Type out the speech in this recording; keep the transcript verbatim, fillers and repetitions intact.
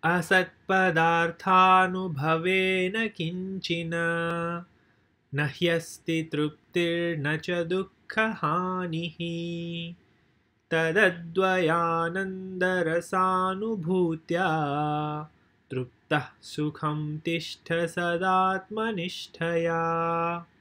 असत्पदार्थानुभवेन किञ्चिन न ह्यस्ति तृप्तिर्न च दुःखहानिः तदद्वयानन्दरसानुभूत्या तृप्तः सुखं तिष्ठ सदात्मनिष्ठया।